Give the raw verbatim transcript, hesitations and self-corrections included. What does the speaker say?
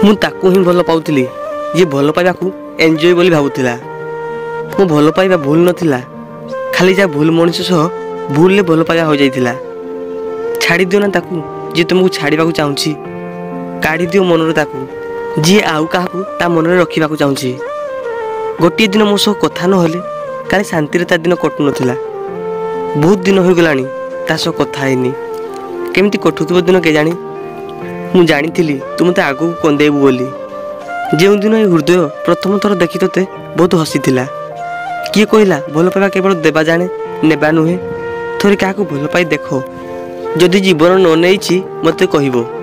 ମୁଁ ତାକୁ ହିଁ ଭଲ ପାଉଥିଲି ଯିଏ ଭଲ ପାଇବାକୁ ଏନ୍ଜୟ ବୋଲି ଭାବୁଥିଲା। ମୁଁ ଭଲ ପାଇବା ଭୁଲ ନଥିଲା, ଖାଲି ଯାହା ଭୁଲ ମଣିଷ ସହ ଭୁଲରେ ଭଲ ପାଇବା ହୋଇଯାଇଥିଲା। ଛାଡ଼ିଦିଅ ନା ତାକୁ ଯିଏ ତୁମକୁ ଛାଡ଼ିବାକୁ ଚାହୁଁଛି। କାଢ଼ିଦିଅ ମନରୁ ତାକୁ ଯିଏ ଆଉ କାହାକୁ ତା ମନରେ ରଖିବାକୁ ଚାହୁଁଛି। ଗୋଟିଏ ଦିନ ମୋ ସହ କଥା ନହେଲେ କାଳେ ଶାନ୍ତିରେ ତା ଦିନ କଟୁନଥିଲା। ବହୁତ ଦିନ ହୋଇଗଲାଣି ତା ସହ କଥା ହେଇନି। କେମିତି କଟୁଥିବ ଦିନ କେଜାଣି। ମୁଁ ଜାଣିଥିଲି ତୁ ମୋତେ ଆଗକୁ କନ୍ଦେଇବୁ ବୋଲି। ଯେଉଁଦିନ ଏ ହୃଦୟ ପ୍ରଥମ ଥର ଦେଖି ତୋତେ ବହୁତ ହସିଥିଲା। କିଏ କହିଲା ଭଲ ପାଇବା କେବଳ ଦେବା ଜାଣେ, ନେବା ନୁହେଁ। ଥରେ କାହାକୁ ଭଲ ପାଇ ଦେଖ, ଯଦି ଜୀବନ ନ ନେଇଛି ମୋତେ କହିବ।